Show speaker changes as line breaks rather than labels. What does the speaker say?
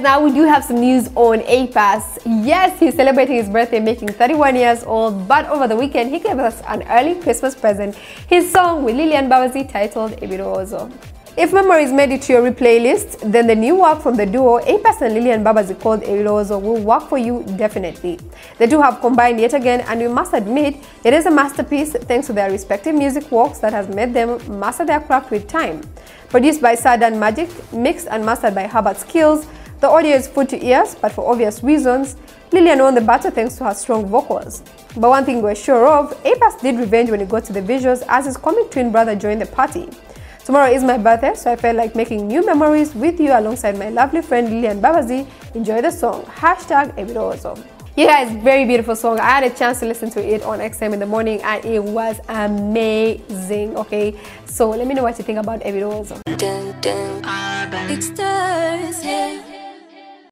Now we do have some news on A-Pass. Yes, he's celebrating his birthday, making 31 years old, but over the weekend he gave us an early Christmas present, his song with Lilian Mbabazi titled Ebirozo. If memories made it to your replay list, then the new work from the duo A-Pass and Lilian Mbabazi called Ebirozo will work for you definitely. The two have combined yet again, and we must admit it is a masterpiece thanks to their respective music works that has made them master their craft with time. Produced by Sadan Magic, mixed and mastered by Herbert Skills, the audio is food to ears, but for obvious reasons, Lilian won the battle thanks to her strong vocals. But one thing we're sure of, A-Pass did revenge when it got to the visuals as his comic twin brother joined the party. Tomorrow is my birthday, so I felt like making new memories with you alongside my lovely friend Lilian Mbabazi. Enjoy the song, #Ebirozo. Yeah, it's a very beautiful song. I had a chance to listen to it on XM in the morning and it was amazing, okay? So let me know what you think about Ebirozo.
It's Thursday.